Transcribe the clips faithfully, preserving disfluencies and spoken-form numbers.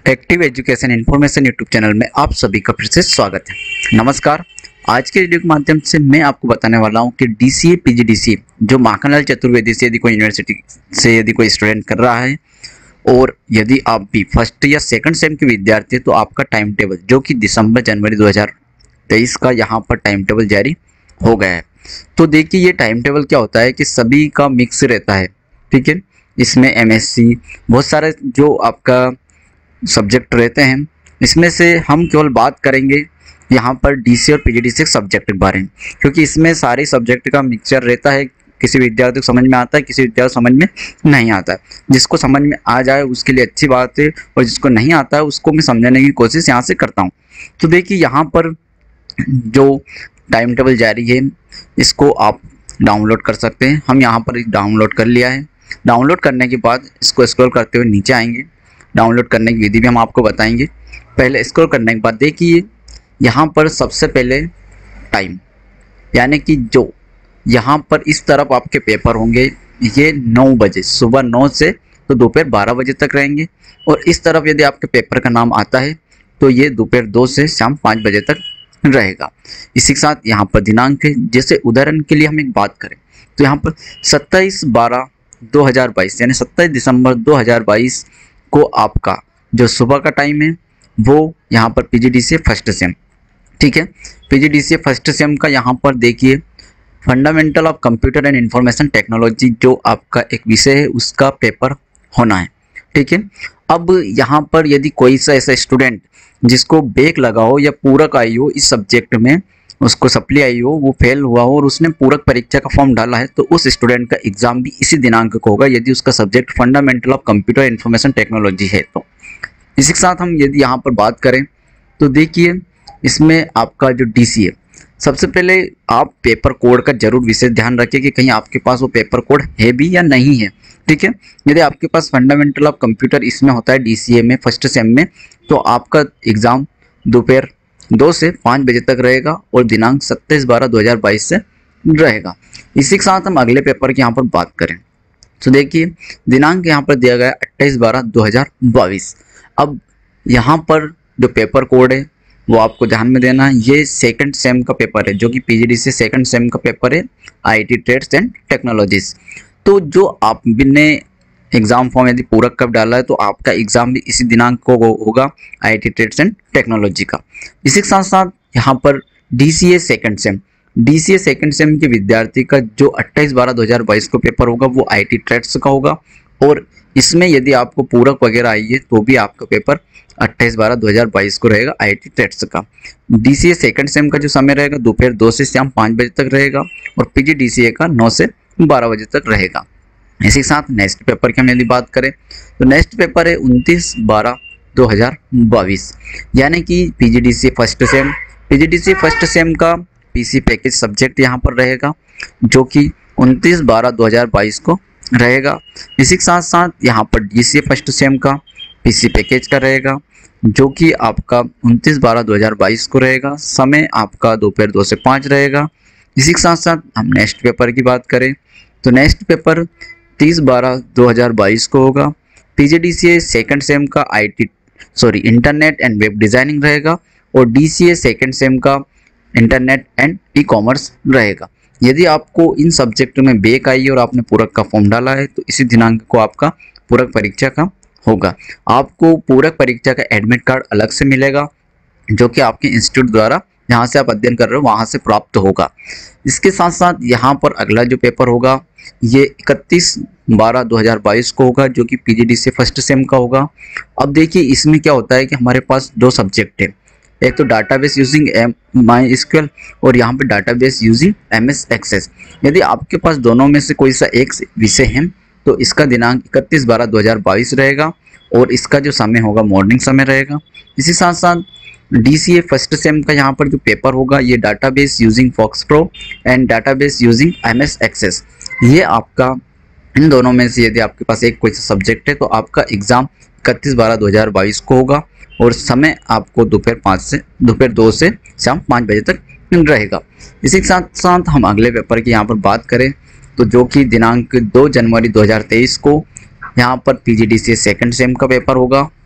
Active education information YouTube channel में आप सभी का फिर से स्वागत है। नमस्कार। आज के वीडियो के माध्यम से मैं आपको बताने वाला हूं कि डीसीए पीजीडीसीए जो माखनलाल चतुर्वेदी से यदि कोई यूनिवर्सिटी से यदि कोई स्टूडेंट कर रहा है और यदि आप भी फर्स्ट या सेकंड सेम के विद्यार्थी हैं तो आपका टाइम टेबल जो कि दिसंबर जनवरी दो हज़ार तेईस का यहाँ पर टाइम टेबल जारी हो गया है। तो देखिए ये टाइम टेबल क्या होता है कि सभी का मिक्स रहता है, ठीक है। इसमें एमएससी बहुत सारे जो आपका सब्जेक्ट रहते हैं, इसमें से हम केवल बात करेंगे यहाँ पर डीसी और पीजीडीसी सब्जेक्ट के बारे में, क्योंकि इसमें सारे सब्जेक्ट का मिक्सचर रहता है। किसी विद्यार्थी को समझ में आता है, किसी विद्यार्थी को समझ में नहीं आता है। जिसको समझ में आ जाए उसके लिए अच्छी बात है, और जिसको नहीं आता है उसको मैं समझाने की कोशिश यहाँ से करता हूँ। तो देखिए यहाँ पर जो टाइम टेबल जारी है इसको आप डाउनलोड कर सकते हैं। हम यहाँ पर डाउनलोड कर लिया है। डाउनलोड करने के बाद इसको स्क्रॉल करते हुए नीचे आएंगे। डाउनलोड करने की विधि भी हम आपको बताएंगे। पहले स्क्रॉल करने के बाद देखिए यहाँ पर सबसे पहले टाइम, यानी कि जो यहाँ पर इस तरफ आपके पेपर होंगे ये नौ बजे सुबह नौ से तो दोपहर बारह बजे तक रहेंगे, और इस तरफ यदि आपके पेपर का नाम आता है तो ये दोपहर दो से शाम पाँच बजे तक रहेगा। इसी के साथ यहाँ पर दिनांक है। जैसे उदाहरण के लिए हम एक बात करें तो यहाँ पर सत्ताईस बारह दो हज़ार बाईस यानी सत्ताईस दिसंबर दो हज़ार बाईस को आपका जो सुबह का टाइम है वो यहाँ पर पीजीडीसीए फर्स्ट सेम, ठीक है। पीजीडीसीए फर्स्ट सेम का यहाँ पर देखिए fundamental of computer and information technology जो आपका एक विषय है उसका पेपर होना है, ठीक है। अब यहाँ पर यदि कोई सा ऐसा स्टूडेंट जिसको बैक लगा हो या पूरक आई हो इस सब्जेक्ट में, उसको सप्ली आई हो, वो फेल हुआ हो और उसने पूरक परीक्षा का फॉर्म डाला है, तो उस स्टूडेंट का एग्जाम भी इसी दिनांक को होगा यदि उसका subject fundamental of computer information technology है। तो इसी के साथ हम यदि यहाँ पर बात करें तो देखिए इसमें आपका जो डीसी है, सबसे पहले आप पेपर कोड का जरूर विशेष ध्यान रखिए कि कहीं आपके पास वो पेपर कोड है भी या नहीं है, ठीक है। यदि आपके पास फंडामेंटल ऑफ कंप्यूटर इसमें होता है डीसीए में फर्स्ट सेम में, तो आपका एग्जाम दोपहर दो से पाँच बजे तक रहेगा और दिनांक सत्ताईस बारह दो हज़ार बाईस से रहेगा। इसी के साथ हम अगले पेपर की यहाँ पर बात करें तो देखिए दिनांक यहाँ पर दिया गया है अट्ठाईस बारह दो हज़ार बाईस। अब यहाँ पर जो पेपर कोड है वो आपको ध्यान में देना है। ये सेकंड सेम का पेपर है जो कि पीजीडीसी सेकंड सेम का पेपर है, आईटी ट्रेड्स एंड टेक्नोलॉजीज। तो जो आपने एग्जाम फॉर्म यदि पूरक कब डाला है तो आपका एग्जाम भी इसी दिनांक को होगा आईटी ट्रेड्स एंड टेक्नोलॉजी का। इसी के साथ साथ यहाँ पर DCA second sem DCA second sem के विद्यार्थी का जो अट्ठाईस बारह दो हज़ार बाईस को पेपर होगा वो आईटी ट्रेड्स का होगा, और इसमें यदि आपको पूरक वगैरह आई है तो भी आपका पेपर अट्ठाईस बारह दो हज़ार बाईस को रहेगा आईटी ट्रेड्स का। डीसीए सेकंड सेम का जो समय रहेगा दोपहर दो से शाम पाँच बजे तक रहेगा, और पीजीडीसीए का नौ से बारह बजे तक रहेगा। इसी के साथ नेक्स्ट पेपर की हम यदि बात करें तो नेक्स्ट पेपर है उनतीस बारह दो हज़ार बाईस, यानी कि PGDC first sem PGDC first sem का पीसी पैकेज सब्जेक्ट यहाँ पर रहेगा जो कि उनतीस बारह दो हज़ार बाईस को रहेगा। इसी के साथ साथ यहाँ पर डीसीए फर्स्ट सेम का पीसी पैकेज का रहेगा जो कि आपका उनतीस बारह दो हज़ार बाईस को रहेगा। समय आपका दोपहर दो से पाँच रहेगा। इसी के साथ साथ हम नेक्स्ट पेपर की बात करें तो नेक्स्ट पेपर तीस बारह दो हज़ार बाईस को होगा। पीजीडीसीए सेकंड सेम का IT sorry internet and web designing रहेगा, और डीसीए सेकंड सेम का इंटरनेट एंड ई कॉमर्स रहेगा। यदि आपको इन सब्जेक्ट में बैक आई और आपने पूरक का फॉर्म डाला है तो इसी दिनांक को आपका पूरक परीक्षा का होगा। आपको पूरक परीक्षा का एडमिट कार्ड अलग से मिलेगा जो कि आपके इंस्टीट्यूट द्वारा जहाँ से आप अध्ययन कर रहे हो वहाँ से प्राप्त होगा। इसके साथ साथ यहाँ पर अगला जो पेपर होगा ये इकतीस बारह दो हज़ार बाईस को होगा जो कि पीजीडीसी फर्स्ट सेम का होगा। अब देखिए इसमें क्या होता है कि हमारे पास दो सब्जेक्ट है, एक तो database using M My SQL और यहाँ पे डाटाबेस यूजिंग एमएस एक्सेस। यदि आपके पास दोनों में से कोई सा एक विषय है तो इसका दिनांक इकतीस बारह दो हज़ार बाईस रहेगा, और इसका जो समय होगा मॉर्निंग समय रहेगा। इसी साथ साथ डीसीए फर्स्ट सेम का यहाँ पर जो पेपर होगा ये database using Fox Pro and database using MS Access. ये आपका इन दोनों में से यदि आपके पास एक कोई सा सब्जेक्ट है तो आपका एग्जाम इकतीस बारह दो हज़ार बाईस को होगा, और समय आपको दोपहर पाँच से दोपहर दो से शाम पाँच बजे तक रहेगा। इसी के साथ साथ हम अगले पेपर की यहाँ पर बात करें तो जो कि दिनांक दो जनवरी दो हज़ार तेईस को यहाँ पर पीजीडीसीए सेकंड सेम का पेपर होगा,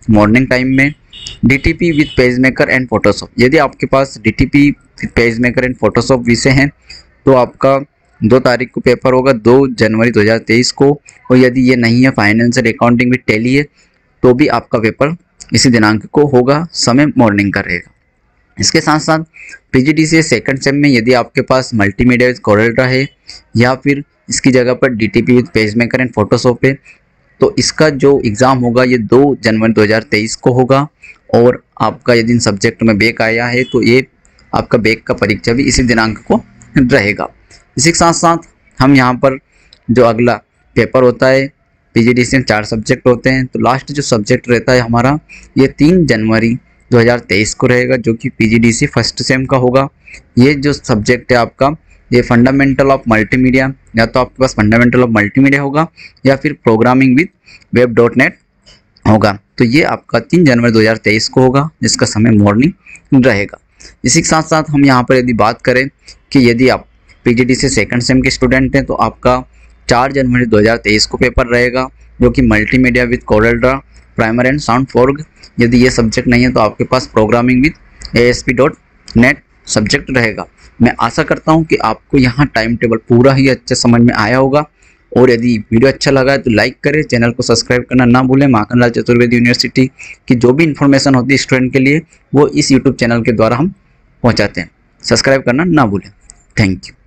मॉर्निंग टाइम में DTP with page maker and Photoshop. यदि आपके पास DTP with page maker and Photoshop विषय हैं तो आपका दो तारीख को पेपर होगा, दो जनवरी दो हज़ार तेईस को। और यदि ये नहीं है, फाइनेंशियल अकाउंटिंग विद टैली है, तो भी आपका पेपर इसी दिनांक को होगा, समय मॉर्निंग का रहेगा। इसके साथ साथ पीजीडीसीए सेकंड सेम में यदि आपके पास मल्टीमीडिया विद कोरल है या फिर इसकी जगह पर DTP with page maker and Photoshop है, तो इसका जो एग्ज़ाम होगा ये दो जनवरी दो हज़ार तेईस को होगा। और आपका यदि इन सब्जेक्ट में बैक आया है तो ये आपका बैक का परीक्षा भी इसी दिनांक को रहेगा। इसी के साथ साथ हम यहाँ पर जो अगला पेपर होता है, पीजीडीसी में चार सब्जेक्ट होते हैं, तो लास्ट जो सब्जेक्ट रहता है हमारा ये तीन जनवरी दो हज़ार तेईस को रहेगा, जो कि पीजीडीसी फर्स्ट सेम का होगा। ये जो सब्जेक्ट है आपका, ये फंडामेंटल ऑफ मल्टीमीडिया, या तो आपके पास फंडामेंटल ऑफ मल्टीमीडिया होगा या फिर programming with web dot net होगा। तो ये आपका तीन जनवरी दो हज़ार तेईस को होगा, जिसका समय मॉर्निंग रहेगा। इसी के साथ साथ हम यहाँ पर यदि बात करें कि यदि आप पीजीडीसी सेकंड सेम के स्टूडेंट हैं तो आपका चार जनवरी दो हज़ार तेईस को पेपर रहेगा, जो कि multimedia with Corel Draw, primer and sound forge. यदि ये सब्जेक्ट नहीं है तो आपके पास programming with ASP dot net subject रहेगा। मैं आशा करता हूँ कि आपको यहाँ टाइम टेबल पूरा ही अच्छे समझ में आया होगा। और यदि वीडियो अच्छा लगा है तो लाइक करें, चैनल को सब्सक्राइब करना ना भूलें। माखनलाल चतुर्वेदी यूनिवर्सिटी की जो भी इन्फॉर्मेशन होती है स्टूडेंट के लिए, वो इस यूट्यूब चैनल के द्वारा हम पहुँचाते हैं। सब्सक्राइब करना ना भूलें। Thank you.